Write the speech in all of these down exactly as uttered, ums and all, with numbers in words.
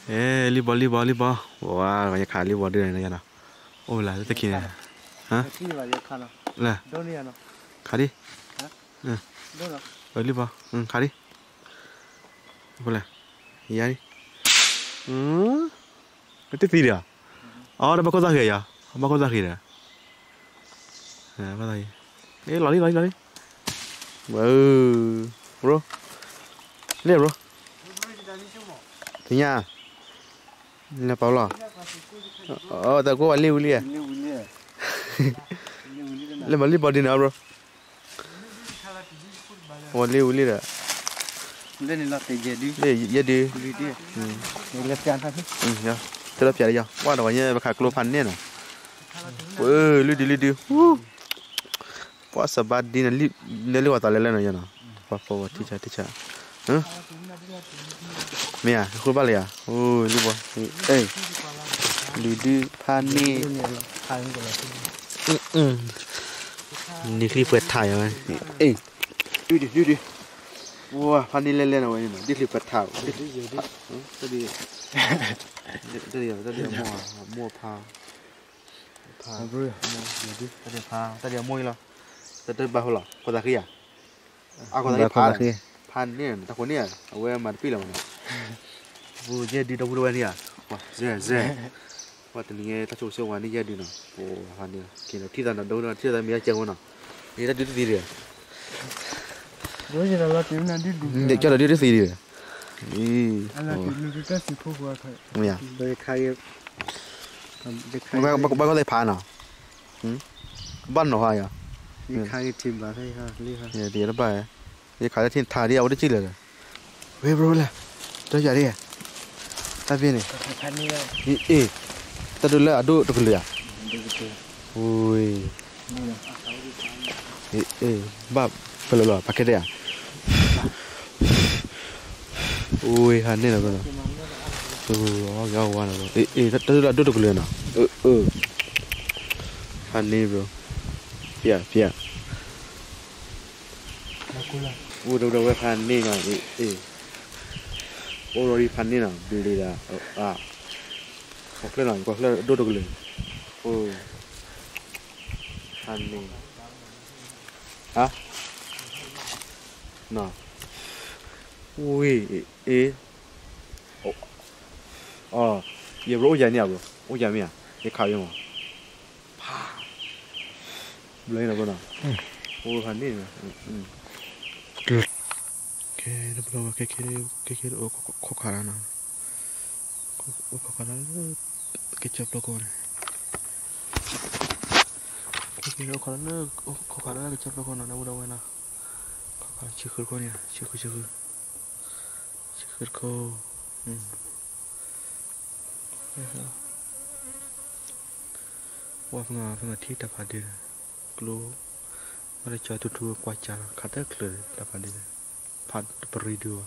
Eh, li ball, li ball, li ball. Wah, banyak kali ball dia ni kan. Oh lah, tu kini. Ha? Kini banyak kana. Lah. Doni ano. Kali. Ha? Hmm. Dono. Li ball. Hmm, kali. Boleh. Iya ni. Hmm. Itu tidak. Oh, ada bakal zahir ya. Bakal zahir ya. Ha, apa lagi? Eh, lari, lari, lari. Wow. Bro. Lihat bro. Tanya. Ini apa lah? Oh, tak kau wali wali ya? Le wali body na bro. Wali wali dah. Le ni lah terjadi. Le jadi. Jadi. Hmm. Ni lah pian tapi. Hmm ya. Terus pian ya. Wah, namanya bakal keluar pan ni na. Wah, lu di lu di. Wah, sabat di nanti nanti waktu lele na ya na. Papa wah tica tica. Huh? Mia, kau balik ya? Oh, lu bah. Eh. Lu di pan ni. Hmm. Ni klip buat thai ya. Eh. Lu di, lu di. Wah, pan ni lele na wah ni. Ni klip buat thai. Tadi. Tadi tadi mua mua pa. Pa. Bro. Jadi tadi pa. Tadi mua lah. Tadi bahu lah. Kau tak kaya? Aku tak kaya. Pan ni, tak kau ni. Awak mana pilih mana? Oh, jadi dah bulan ni ah. Wah, zeh zeh. Wah, tadi tak cukup sewa ni jadi na. Oh, pan ni. Kena tidak nak dulu, tidak ada mian jangan na. Ini tadi tu dia. Bro, jadi lah tu nanti dulu. Dia cara dia dia dia. Ih. Alah, dulu kita sih kau buat kai. Ya. Dari kai. Bagaimana bagaimana dia pan ah? Hmm. Ban no ya. Ni kai tim bah kai ha, lihat. Ya, dia apa ya? Dia kaya tin tadi awak dah cila. Weh bro lah. Dah jadi ya. Tapi ni. Kan ni lah. Eh. Tadi lah adu tu kuliah. Begitu. Ui. Ni lah. Eh eh. Bab. Kalau lah pakai dia. Ui, hani lah kau. Tu, awak kau wana. Eh eh. Tadi lah adu tu kuliah na. Eh eh. Hani bro. Pia pia. Aku lah. Udah udah weh hani na. Eh eh. Already hani na. Beli dah. Ah. Kau kena, kau kena adu tu kuliah. Oh. Hani. Hah? Nah. Ui, eh. Oh. Oh, ye bro ya ni bro. Oh ya mi ah. Ye kau yang. Pa. Boleh nak kau? Hmm. Oh, kan ni. Hmm. Oke, dah berapa kekir kekir oh kok karana. Kok kok karana kecap logo ni. Kekir kok karana kok karana kecap logo na mudah mudah na. Kok cikir kau ni, cikir cikir. Cikir kau. Hmm. Wah, pernah pernah tidak hadir. Kalau ada jatuh dua kuaca, kata keluar dapat dia. Pad beridu.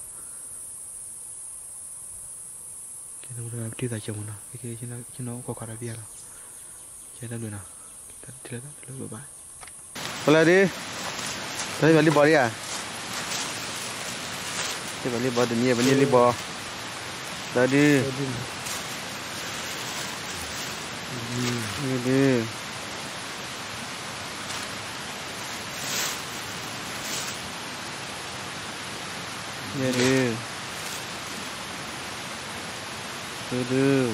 Kita sudah tidak saja mana. Kita cina cina kau kara biar. Kita dulu na. Kita tidak dulu bye. Boleh di. Tadi balik balik ya. Tadi balik balik ni, balik ni balik. Tadi. Ini. Ya deh. Aduh.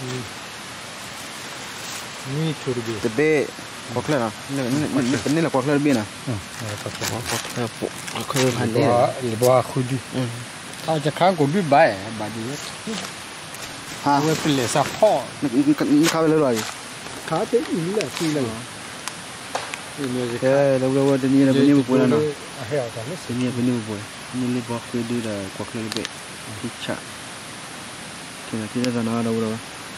Ni turbi. Tebe. Kau kelar ah? Ni ni ni ni lah kau kelar lebih na. Hmm. Kau kelar. Kau kelar. Kau kelar pandai. Lebih aku di. Hmm. Kau jangan kau di bay, baju. Ha. Kau pilih siapa? Ni kau lalu lagi. Kau tu ini lah, ini lah. Ini je. Ya, lalu lalu ni ni ni bukan na. Akhir kan? Ini ni bukan. Ini ni buat kerja dah kau kelar lebih. Kicap. Kita kita dah nak lalu lalu.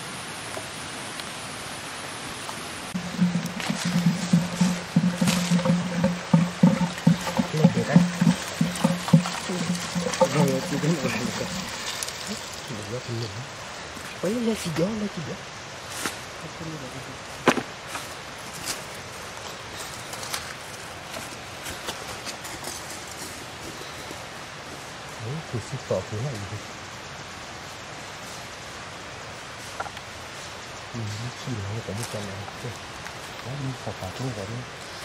Olha lá, tiga, olha tiga. Oh, tu si top ni lah. อืมขี้เหลวแต่ไม่เป็นไรแล้วมีขอบปากทุ่งแบบนี้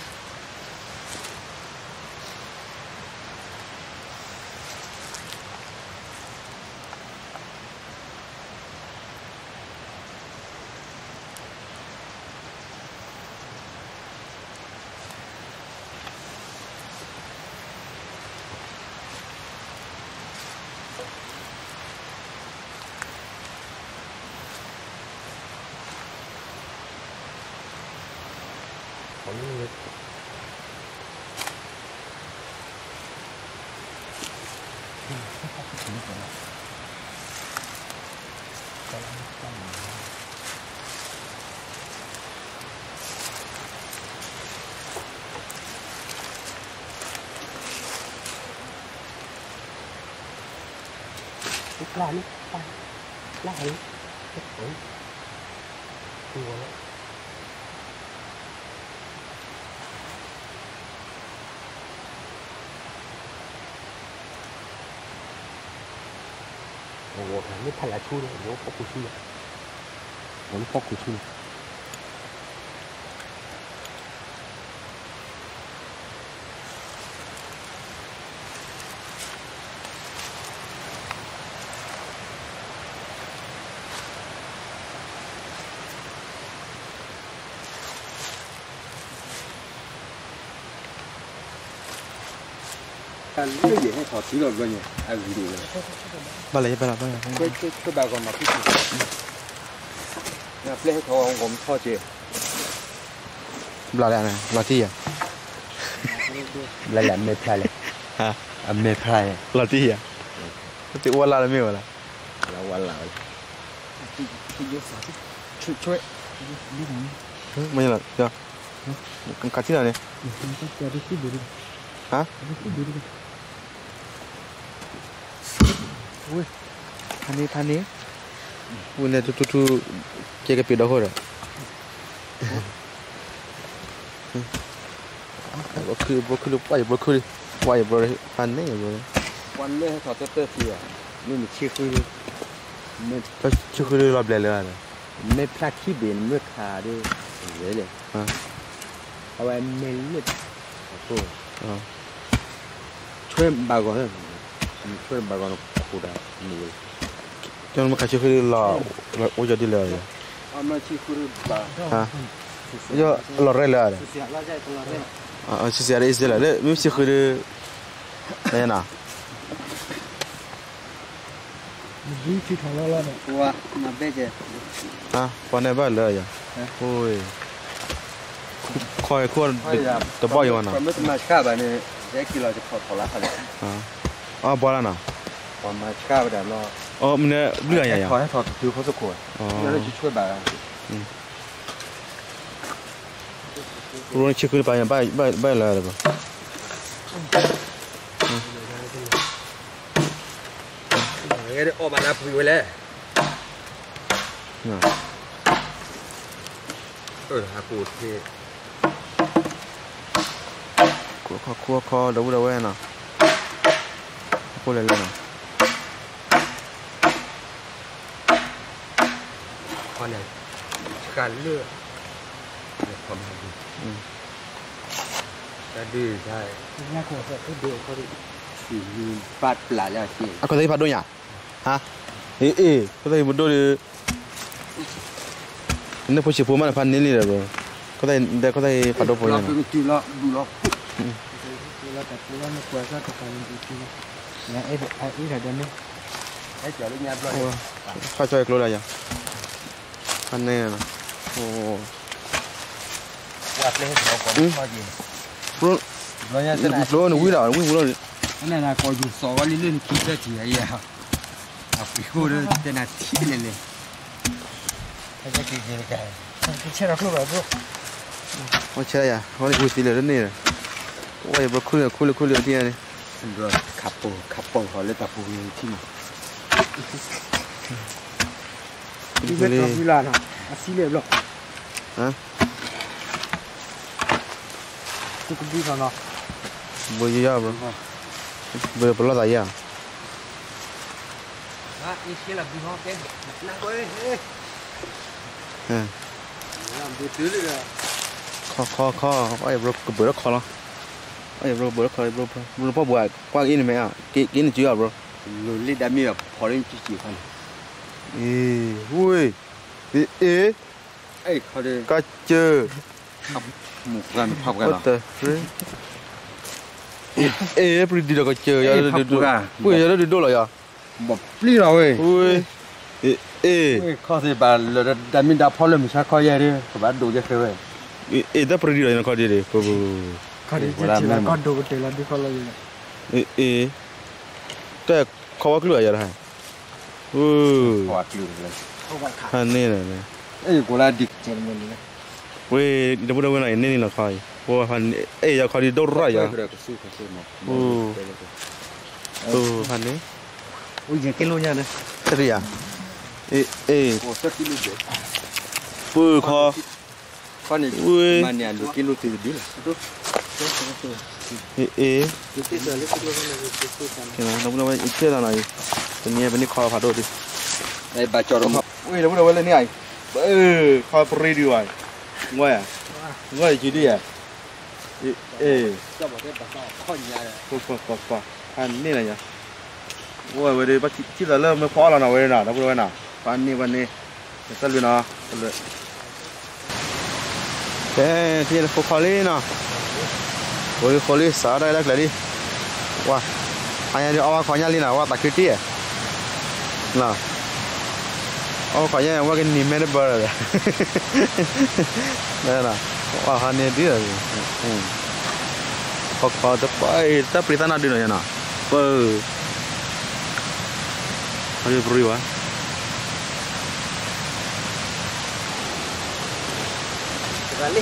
ของนี่เลยลูกปลาลูกปลาปลาเลยโอ้ยตัวแล้ว我看那拍来出的，我跑过去了，我都跑过去了。看那个也很好，提了个呢，还有一个。 บ้านอะไรบ้านอะไรบ้านอะไร这这这边个嘛，不是。那这头我们超级。 บ้านอะไรนะบ้านที่อ่ะ来来没拍嘞。 ฮะ啊没拍。 บ้านที่อ่ะที่อ้วนละไม่อ้วนละ来完了。吹吹。 ไม่ใช่หรอเดี๋ยวกันกัดที่ไหนเนี่ยฮะอุ้ยพันนี้พันนี้อุ้ยเนี่ยทุกทุกทุกเกี่ยวกับปีดอกเหรอบ่คือบ่คือไปบ่คือไปบ่เลยพันนี้บ่วันเล่เขาจะเตะทีอ่ะไม่มีชื่อคือไม่ก็ชื่อคือรอบเลยเลยอ่ะไม่พลาดขี้เบียนเมื่อขาด้วยเลยเลยฮะเอาไว้เมลิดโอ้อ๋อช่วยบางคนช่วยบางคนคูได้นี่จนมาชื่อคือรอโอ้ยดีเลยเอามาชื่อคือบ้าฮะเยอะรอเรื่อยเลยอ่ะชื่อเสียอะไรชื่ออะไรไม่ชื่อคือเนี่ยนะดีที่ทำแล้วล่ะเนี่ยว่ามาเบจฮะปอนในบ้านเลยอ่ะโอ้ยคอยควรตัวบ่อยวันน่ะไม่ต้องมาช้าแบบนี้แค่กิโลจะพอพอละค่ะอ่าอ๋อบ่ละน่ะพอมาช้าแบบนั้นอ๋อมันเนี่ยเรื่องอะไรอ่ะขอให้ถอดผิวเขาสักขวดอ๋อแล้วจะช่วยแบบอืมรู้ว่าชื่อคือไปยังไปไปไปเลยหรือเปล่าเงี้ยออกมาแล้วผิวเลยเออหาปูที่ครัวครัวคอดูดูไว้น่ะพูดเลยเลยน่ะพอเนี่ยการเลือกความดีจะดีใช่เนี่ยคนเขาดูเขาดูสีปัดปลาแล้วสิอ่ะคนที่พัดด้วยอ่ะฮะเอ๊ะเอ๊ะคนที่พัดด้วยเนี่ยผู้ชิพูมันพันนี้เลยเหรอก็ได้ได้ก็ได้พัดด้วยปุ๊บเนี่ยเราดูแล้วดูแล้วดูแล้วแต่ดูแล้วไม่ควรจะทำอะไรดีๆเนี่ยไอ้ไอ้ไอ้เดี๋ยวนี้ไอ้เจ้าเรื่องนี้ด้วยข้าช่วยกลัวอะไรอย่างพันเนี่ยนะโอ้ว่าเพลงเขาก็พอดีรู้รู้ยังจะไหนรู้หนูวิ่งหรอวิ่งวิ่งเลยนั่นน่ะก็อยู่สองวันนี้เล่นคิดได้ทีไอ้ยาเอาไปพูดเลยจะน่าที่เลยเลยไอ้เจ้ากินกินกันเชื่อเราพูดแบบพูดว่าเชื่ออย่าว่านี่กูสิเลยแล้วนี่ว่าอย่าบอกคุยคุยคุยเรื่องที่นี่ดูขับปูขับปูเขาเลยตับปูอยู่ที่นี่ที่เป็นคาฟิลานะอาศิเลบหรอฮะทุกที่เขาเนาะบ่ยยาบ่บ่บ่ละได้ยาอ่ะอีกทีละบีฮอเต้นั่งไว้เฮ้ย à làm từ từ đi à kho kho kho ai bro cái bữa đó kho lo ai bro bữa đó kho bro bro bao bữa qua cái này mày à cái cái này chưa bro rồi lấy đam mê phò lên chỉ chỉ phần ê ui ê ê ấy họ đi cá chơ một gần học gần what the ê ê bro đi đâu cá chơ ya đi đâu ui ya đi đâu rồi ya một ly rồi ui ê ê khó thì bà là đam mê đã phò lên mình sao khó vậy đi các bạn đủ cho thế vậy ê ê đã bro đi rồi nó khó đi đi bro khó đi chỉ là con đủ cái là đi phò lên ê ê cái khó cái lưỡi ya hả ừ khó chịu rồi anh này này ấy của là đi chơi mình này 왜 너보다 왜 나있네 나 가이 와한 에야 가리 돌아야 오 오 하네 ôi giờ cái lô nha này 그래야 에에 오 사 킬로 돼 뿌커 con này ui mà nhà được kilo từ đi là 에에 그냥 너보다 왜 이때다 나이 전에 bên kho phá đồ đi đây bà cho nó ui 너보다 왜 lên này ừ kho free đi rồi ngoài à ngoài chỉ đi à ê cho một cái bà sao con nhà này qua qua qua qua anh này nhá ngoài về đây bắt chỉ là lơ mới khó là nào về nào đâu có nào anh này anh này tất luôn nào tất luôn thế thì là khó lên nào rồi khó lên sao đây là cái đi wow anh đi ao khó nhà đi nào wow tắc kia nào ao khó nhà wow cái niềm mê bờ rồi đây là wow anh này đi rồi khó khó tập bay tập đi tan đi rồi nhá bờ anh đi rồi Vale.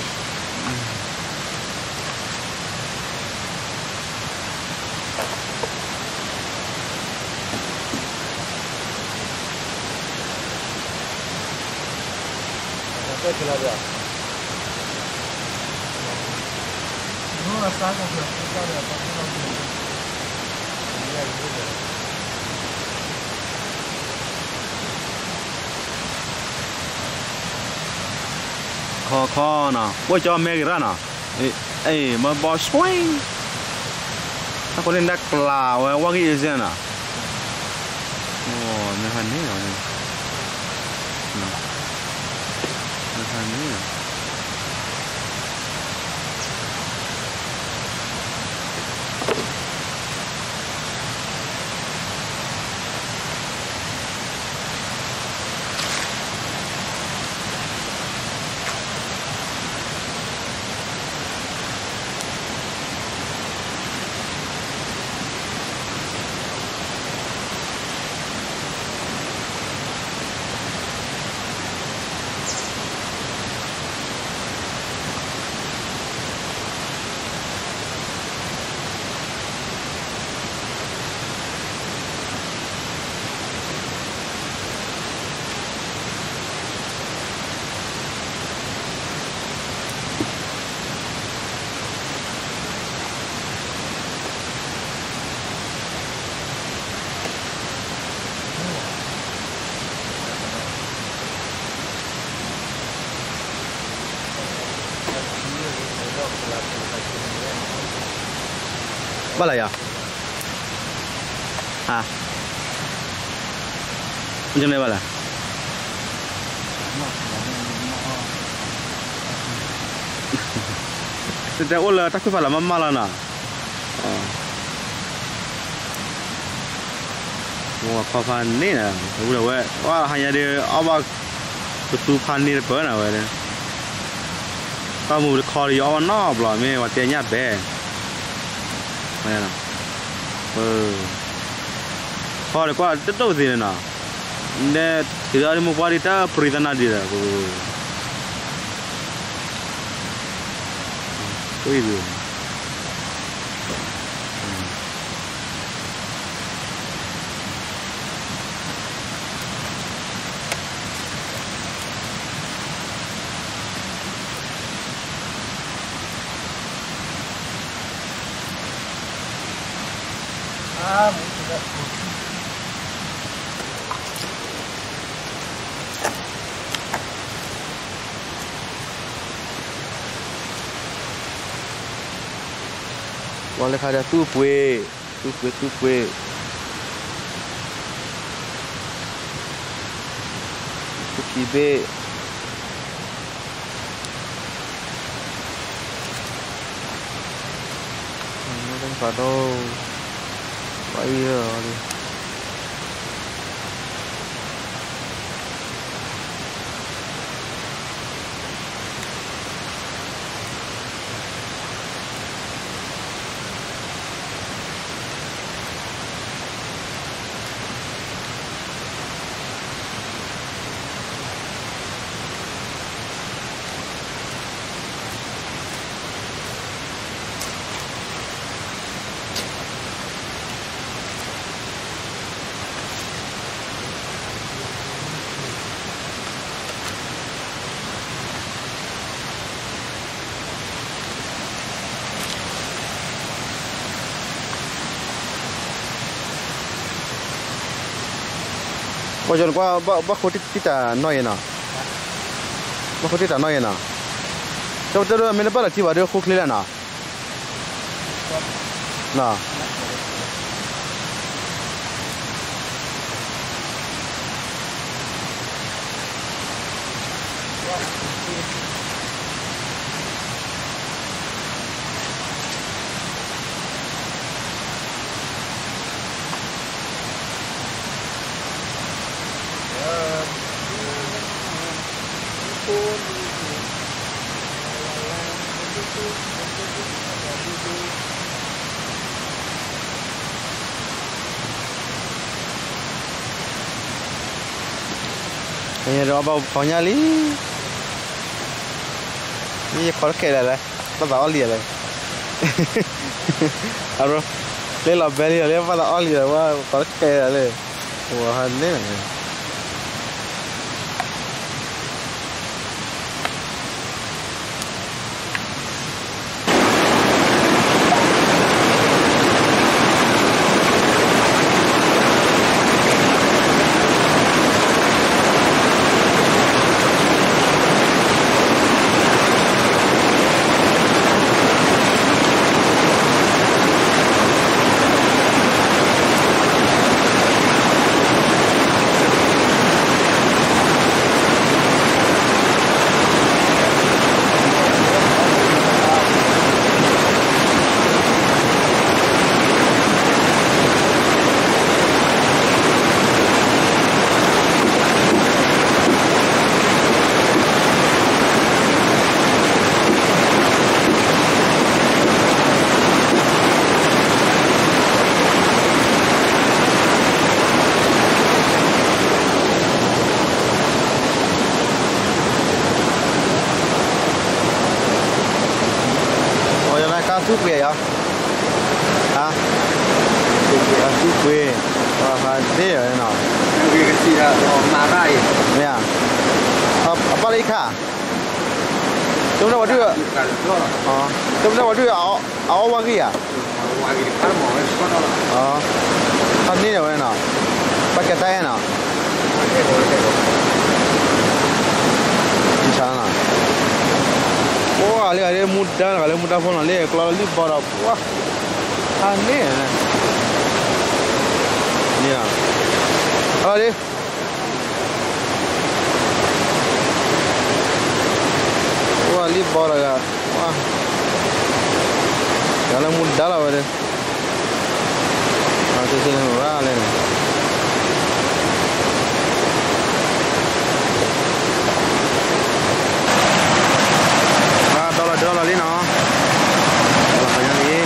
Apa chila dia? No, está con la puta de la página. khó khó nào bố cho mẹ cái ra nào ấy mà bỏ swing nó có nên đắc là qua cái gì nào ồ nó hành thế rồi nó hành thế rồi bao lại à à trong này bao lại Tidak olah tak kepala mama lah na. Wah papan ni na, udah weh. Wah hanya dia awak ketupan ni apa na weh. Kamu kali awak nak belah, me watianya be. Mana? Oh. Kalau kau tetap di mana? Inde tidak ada mupari ta peritan ada dah. Oh itu. Ah, sudah. Kalau lekah ada tu pue, tu pue tu pue. Tu kibe. Ini kan pada, baik lah. Ojon qua ba ba khoti tita noi na ba khoti ta noi na to to mene pa la ti ba de khu khlela na na Ini roba punya li, ini kalau kira lah, pada oli lah, Aro, lela beli lah, pada oli lah, wah kalau kira lah, wah ni. Tu kue ya, ah, tu kue, ah, ni ya, no. Kue kecil lah, marah ya. Ya, apa lagi kah? Cuma waktu itu, ah, cuma waktu itu awak awak lagi ya? Lagi di Parmo, sekolah. Ah, kan ni ya, no. Pakai tayar no. Di sana. Wah, lihat dia muda, kalau muda pun lihat kalau lihat baru, wah, aneh. Ni ya, kalau dia, wah, lihat baru ya, wah, kalau muda lah baru, macam sini murah ni. Dolar ni no, dolar banyak ni.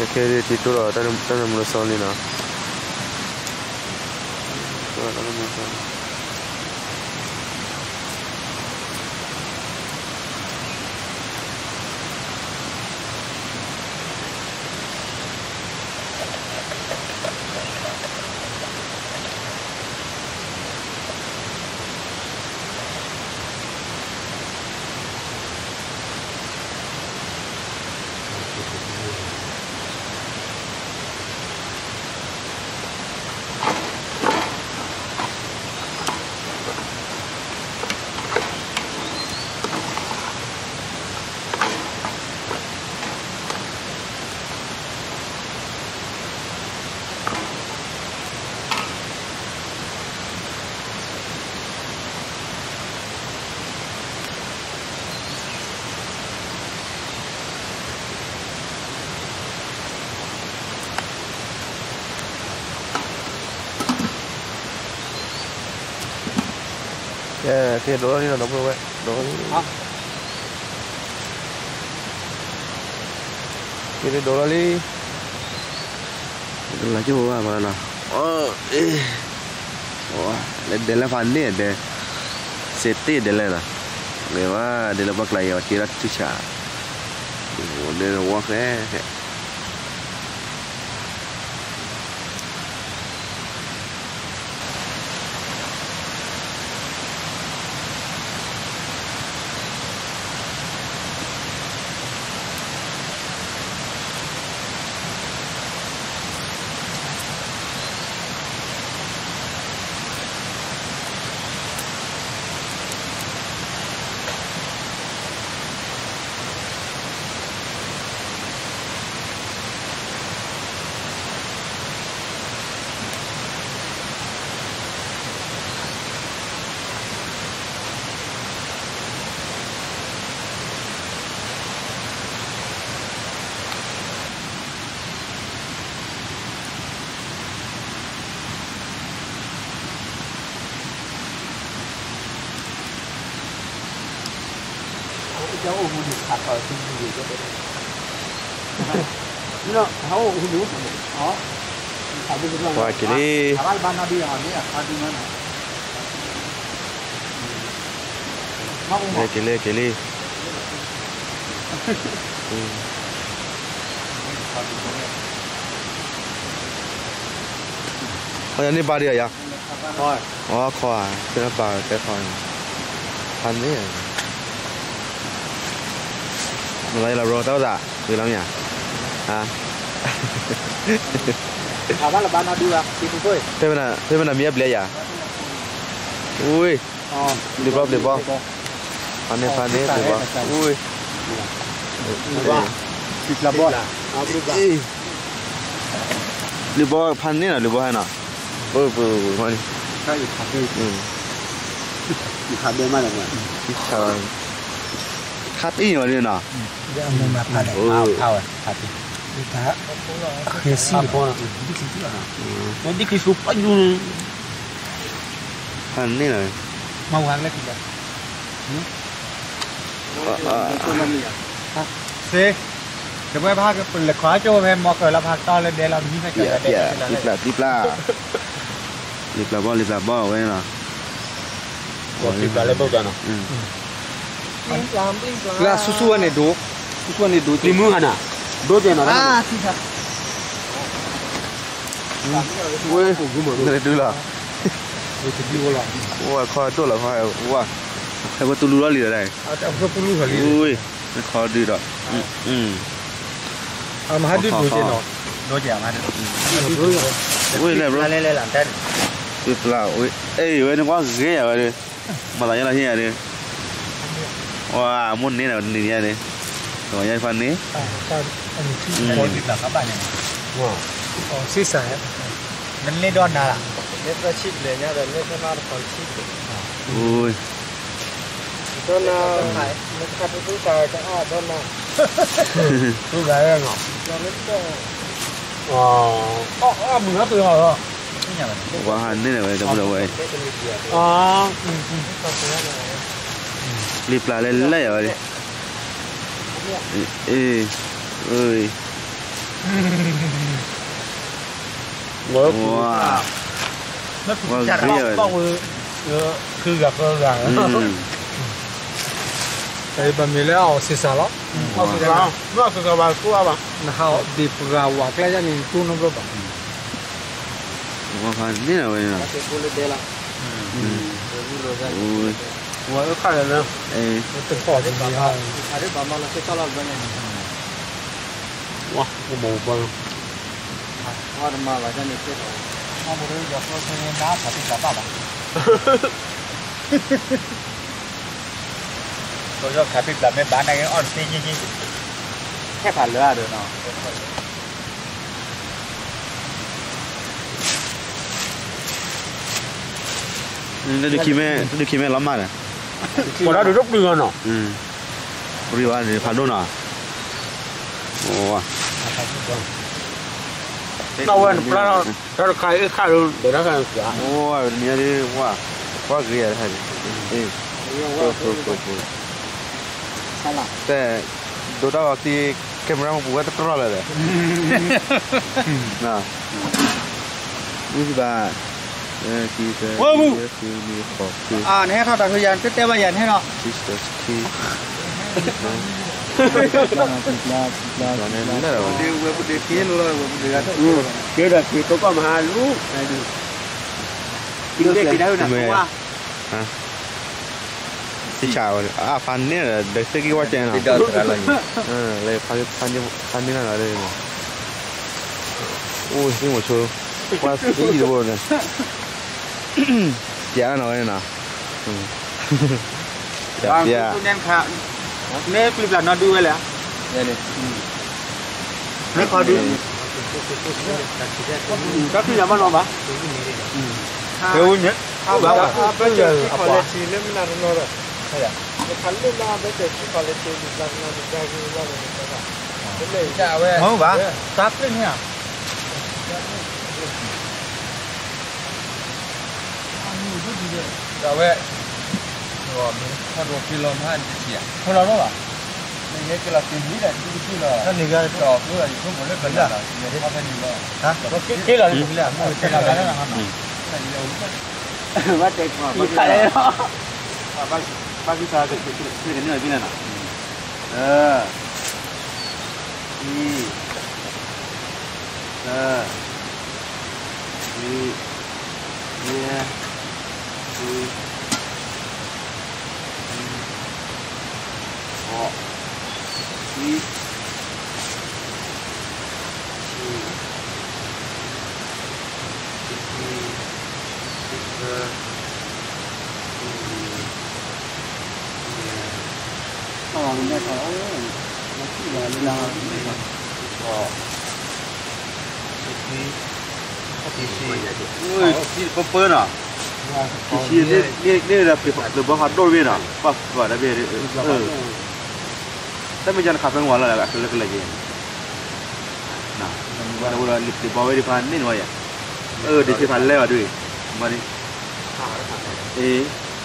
kere titu lo tadi tadi mulai soli na tadi mulai soli cái đồ này là nó vậy đồ cái đồ này là chứ mà mà nào ờ để để làm phần này để seti để làm để mà để làm bạc lại ở kia chút chả để làm work đấy cháu ôm một hạt ở trên gì cho đấy, nó cháu ôm một đó, qua cái đi, hạt ban nào đi à, đấy à, hạt đi mana? Đây cái đi, cái đi. Ôi anh đi ba đi à? Rồi. Ồ khoa, cái nó ba cái khoa, pan đấy. Đây là rô tao dạ, từ lắm nhỉ? À. À đó là ban nào đi à? Đi cùng tôi. Thế bên nào, thế bên nào miếng bia à? Ui. Ờ. Đi bom, đi bom. Pan này, pan này, đi bom. Ui. Thịt là bò. Đi bò pan này là đi bò hay nào? Ôi, ôi, ôi, ôi. Cái gì thịt đây? Ừ. Thịt đây mà được rồi. Thịt sao? Khát ít mà đi nào? Để ông nên mà thả đấy. Thao, thao à? Thả đi. Đi thả. Khế xì. Nó đi cái súp anh luôn. Pan này là Mau hàng lên kìa. Xe. Cái bữa bác cái lực khóa cho em mò cờ là bác to lên để làm gì phải dạ dạ tiếp là tiếp là tiếp là bao tiếp là bao cái nào tiếp là lên bao giờ nào là su su này đủ su su này đủ limu hả nào đủ tiền nào à thì sao ui này đưa là ui khó tôi là khó ui hay có tulu đó liền này ui khó đi rồi ừ à mà hai đứa đủ tiền nào đủ tiền mà ui này bro lên lên làm tên tiếp là ui ê ui nó quá ghê rồi đi mà lại là như này đi wow muốn này là này nha đi rồi nhai phần này có thịt là các bạn này wow xí xả mình lên đòn nào ạ lên ra chip để nha rồi lên cho nó còn chip ui đòn nào mình cắt cái túi cài cái à đòn nào túi cài là ngọc đòn lên cái ờ ờ mình hết từ hồi rồi quá hành thế này đâu đâu vậy ờ lip lại lên lấy rồi ê ơi ว้าวไม่ผิดจัดต้องมือเออคือกับเอออย่างไอ้บะหมี่แล้วสิสาระเอาสิสาระนอกจากว่าตัวบ้างนะฮะดีปกาวว่าใกล้จะมีตู้น้ำร้อนบ้างว่าพันนี่นะเว้ยนะเด็กคนเดียวละว่าเออข้าเลยนะเออตึกพอจะมีห้องอะไรบ้างมาแล้วเสร็จแล้วบ้างเนี่ยว้าโอ้โหบ้างว่ามาว่าจะนี่เสร็จมาบุรีจะเข้าไปในน้ำผัดติดกับบ้าบ้างตัวชอบขับไปแบบไม่บ้านไหนอ่อนซีจริงๆแค่ผ่านเรือเดินเนาะนี่ดูคิดแม่ดูคิดแม่ล้ำมากเลยพอเราดูรบเรือเนาะอืมเรือนี่ผ่านโดนอ่ะโอ้ว่ะเราเว้นเราเราขายขายเดี๋ยวเราขายเสียโอ้ยเนี่ยดิว่าว่าเกลียดให้เอ้ยโอ้โหโอ้โหแต่ดูตาว่าที่แคมรามันบุกตะกร้อเลยน่ะนี่สิบ่าเออที่เธอที่มีขอบคืออ่าเนี่ยเขาตัดยันเต้ๆว่ายันให้เนาะที่สที่ตอนนี้นั่นแหละเดี๋ยวเว็บเดี๋ยวกินเลยเว็บเดี๋ยวอืมเดี๋ยวเดี๋ยวกินตัวก็มาลูกกินได้กินได้นะว่าฮะที่ชาวอ่ะฟันเนี่ยเด็กที่ว่าเจนอ่ะเออเลยฟันฟันฟันนี่นั่นอะไรเนี่ยโอ้ยนี่หมดชัวร์ว่าสี่ตัวเนี่ยเจ้าหน่อยนะเจ้าเจ้าเนี่ยค่ะเนี่ยคลิปหลังนอนดูไว้แล้วเนี่ยเนี่ยขอดูก็คือยังไม่นอนปะเดี๋ยวเนี่ยเอาแบบเป็นเจอคอลเลกชันเล่มนั้นนอนเลยใช่ไหมคันเล่มนั้นเป็นเจอคอลเลกชันดิบลังนั้นดิบได้คือว่าเลยนะครับเป็นเลยจ้าเว้ยโอ้บ้าตับเลยเนี่ยจ้าเว้ยว่ามีถ้าโดนกิโลห้าจะเสียคนเราด้วยป่ะนี่เนี่ยกิโลสี่นี่แหละที่ที่เราถ้านี่ก็จอบด้วยทุกคนเลยเป็นอะไรเนี่ยที่เขาเป็นอยู่ฮะกิโลนี่เป็นอะไรกิโลอะไรนะครับว่าเด็กมาบ้านอะไรเนาะบ้านบ้านที่ตาเด็กที่ที่กันเนี่ยที่นั่นน่ะเออนี่เออนี่เนี่ยนี่โอ้นี่อ๋อเนี่ยเขามันที่เราเราอ๋อที่ที่ที่ที่เปิ้ลอ่ะที่นี่นี่นี่เราไปหรือว่าเขาโดนเวียนอ่ะปั๊บว่าได้เวียนเออแต่ไม่ยันขับเป็นวันละละคือเล็กๆอย่างน่ะวันนั้นเราลิบลิบเอาไว้ที่พันนี่หน่อยอ่ะเออเดี๋ยวที่พันแล้วด้วยมาดิเอ๊ะ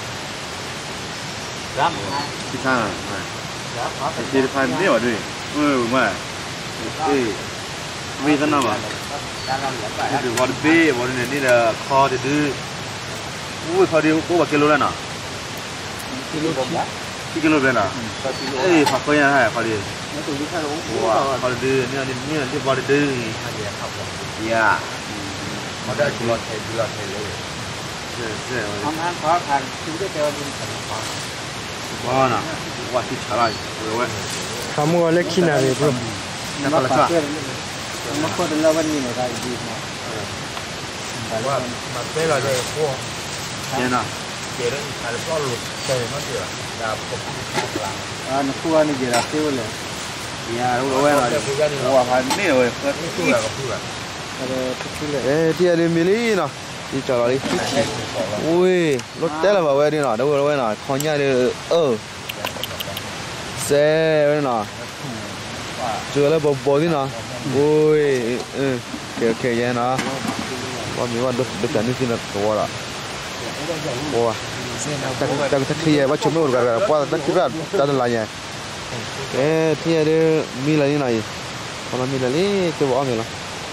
รับที่ข้างที่พันนี่หว่าด้วยเออมาเอ๊ะมีกันนะวะดูวันเบ้วันนี้นี่เด้อคอเดื้ออู้ยคอเดื้อกูว่ากิโลแล้วนะกิโลละกิโลเลยนะเอ้ยผักก็ยังไงคอเดื้อว้าคอเดื้อเนี่ยนี่เนี่ยที่บอลเดื้อเนี่ยมาได้กิโลเท่กิโลเท่เลยเจ๋อเจ๋อทำงานขอทานคิวได้เจอบุญสันฟ้าว้านะว่าที่ฉลาดเว้ยทำอะไรกินอะไรบ้างนั่นก็ละมาคนเดียววันนี้เนี่ยได้ดีมากแต่ว่ามาเตะเราจะพวกเนี่ยนะเกี่ยวกับอะไรก็หลุดเตะมาเถอะดาบกับพลังอ่านักขัวนี่เกี่ยวกับเตะเลยเนี่ยรู้ไว้หน่อยว่าพันนี่เลยเพื่อนสู้กับสู้กับเอ้ที่อะไรมิลี่เนาะที่จอดอะไรอุ้ยรถเตะเราแบบนี้เนาะดูเราไว้หน่อยคอนยาเลยเออเซ่ไว้หน่อยเจอแล้วบ่บ่นี่เนาะโอ้ยเออโอเคโอเคยันนะว่ามีว่าดูดูจันนี่สินะตัวละโอ้แต่แต่แต่ที่ว่าชมไม่หมดกันเพราะแต่ที่ว่าจันทร์อะไรเนี่ยเอ๊ะที่อะไรมีอะไรนี่หน่อย Kalau mila ni coba ambil lah.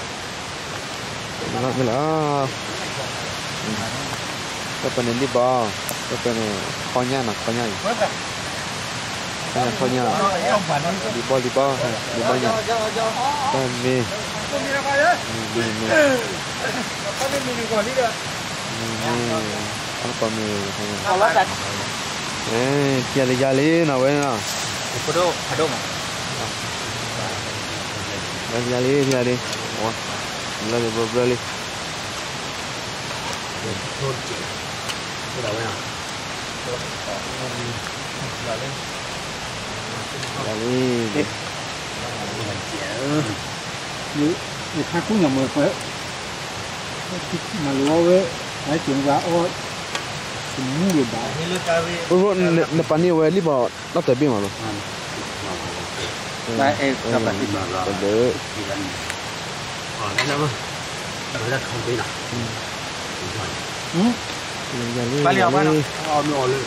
Mila mila. Apa ni di bawah? Apa ni konya nak konya. Konya konya. Di bawah di bawah di bawahnya. Dan ni. Ni ni. Apa ni mini kau ni dah? Ni apa ni? Eh, tiada jali nak mana? Foto ada mah. Jali jali jali. Wah, lagi berapa lagi? Jali. Ni ni khai cũng nhà mười phải. Mà lo với cái chuyện gà o cũng nhiều đó. Ủa, depan ni wali bawa, nak tapi malu. Đây em gặp lại đi. Ada. Ờ, đây là mà. Đây là không biết nào. Ừ. Jali. Balik apa nak? Oh, mi oleh.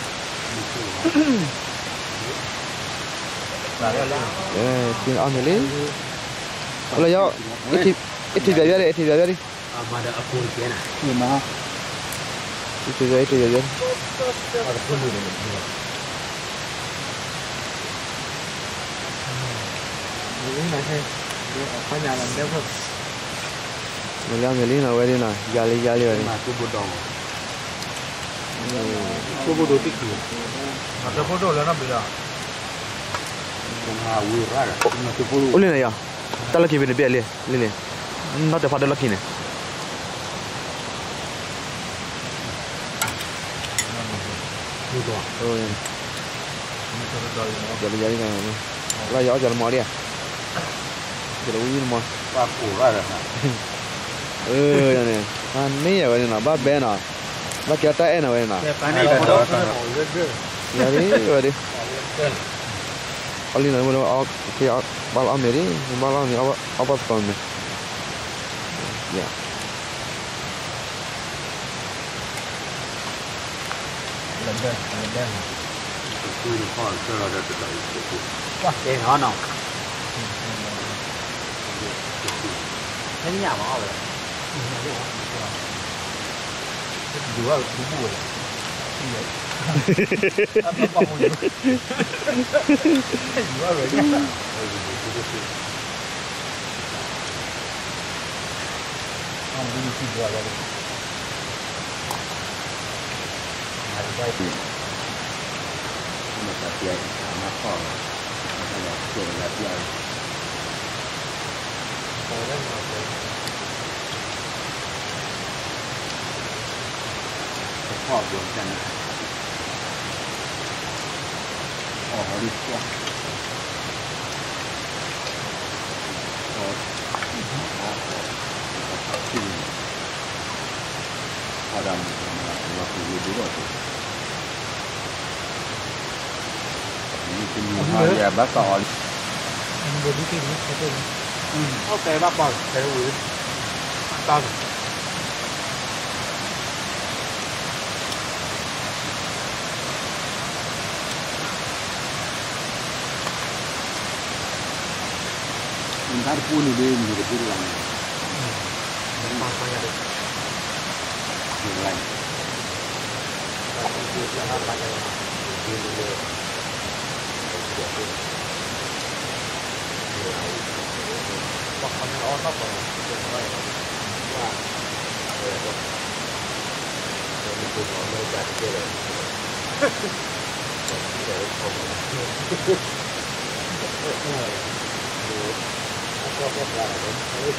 Eh, sini ambil ni. Kalau jauh, itu itu biar biar, itu biar biar. Ada apa dia nak? Ni mah. Itu biar itu biar biar. Ada pun ni. Ini macam dia apa jalan dia pun. Mila mila na wali na, jali jali wali. Aku bodong. Aku bodoh tinggi. Ada bodoh lah nak bila. Kena wira. Nak puluh. Oleh na ya. Tak lagi benda biar le, le le. Nak dapat lagi ni. Oh ya. Jali jali kan. Lah ya jalan mau dia. Jalan wiri mau. Aku lah. Eh, yang ni. Ah ni ya wali na, bah bena. Bah kita eh na wali na. Pani dah. Jadi wali. Alina mula awak kia bal ameri, bal ameri awak apa tahun ni? Ya. Lembek, lembek. Itu ni kalau kalau ada tu tak itu. Wah, eh, mana? Ini apa awak? Jual ribu. Iya. Apa kamu ni? Jual lagi. Kamu ni si jual lagi. Ada baik. Ini tapi yang amat kau. Ada yang lagi yang. Orang apa? Kau belum sana. Oh, hari tu. Oh. Ada waktu dulu tu. Ini pun dia bakal. Ini jadi ni satu. Hmm. Okey, bakal. Saya urus. Tak. Entar pun dia menjadi pulang. Memang banyak deh. Pulang. Tapi dia apa yang dia dia. Bahkan orang apa? Wah. Jadi tu orang jadi dia. Jadi orang. Apa apa lah,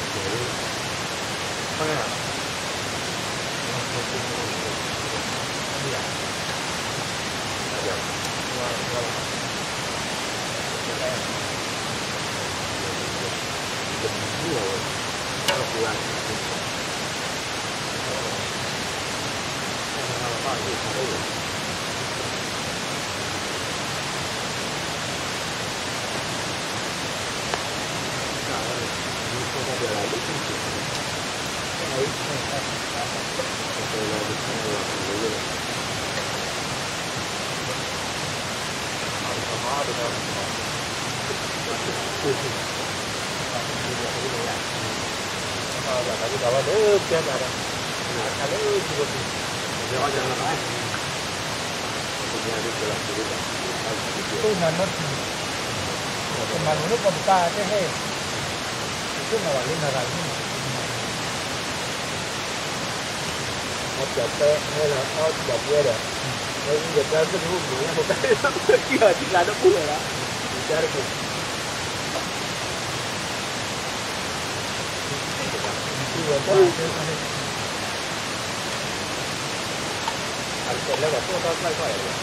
apa ya? Iya. Ada. Wah, wah. Kalau pulang. tapi kalau ada biar ada. Kalau itu buat dia aja lah. Dia ada kelas juga. Itu nanti. Kalau mana pun kita ada hey. Itu nawalin narasi. Ada teh, ada out, ada ada. Jadi kita tu dulu punya bukan kita tidak ada pula lah. Bicara tu. Iya, tapi ada lewat tu tak selesai ya.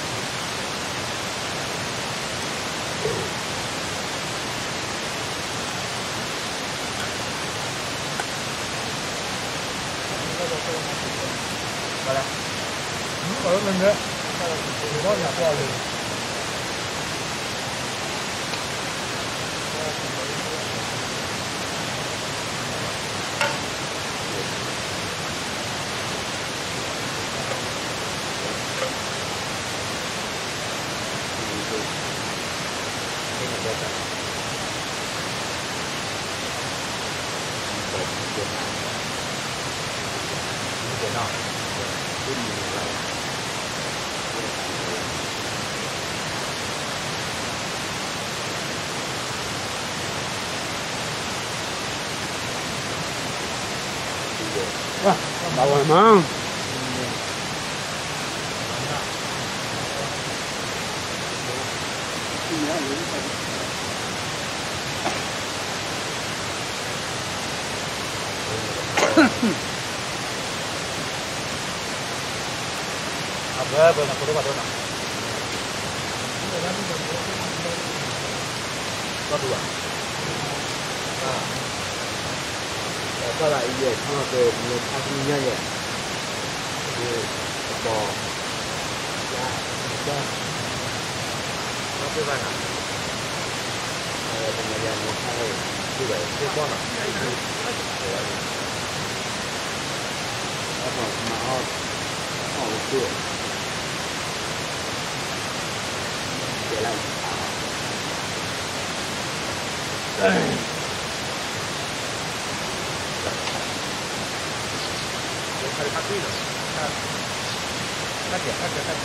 Kalau, kalau mana, kalau nak buat ni. Wah, bawa mang. Apa apa nak kodoh kodoh nak? Kodoh. Ah. Apa lah ini? Kalau tu mulai aslinya ya. Ini apa? Ya, apa? Apa mana? Eh, pengajian apa? Juga, apa nak? Apa? Maaf. Oh, betul. Jalan. Eh. Ada kaki tu. Ada, ada, ada.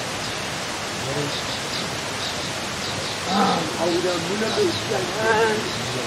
Ah, kau dah mula berjalan.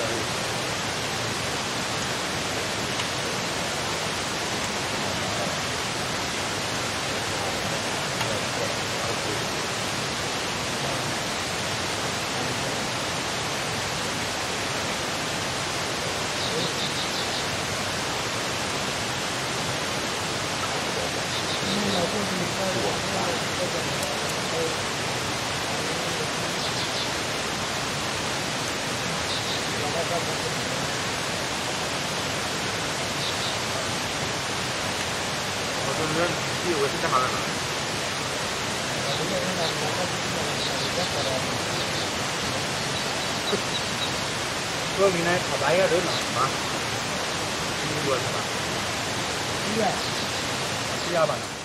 Kemudian di U S kita halan. Kau minat apa ya dulu nak? Ini buat apa? Iya. Siapa?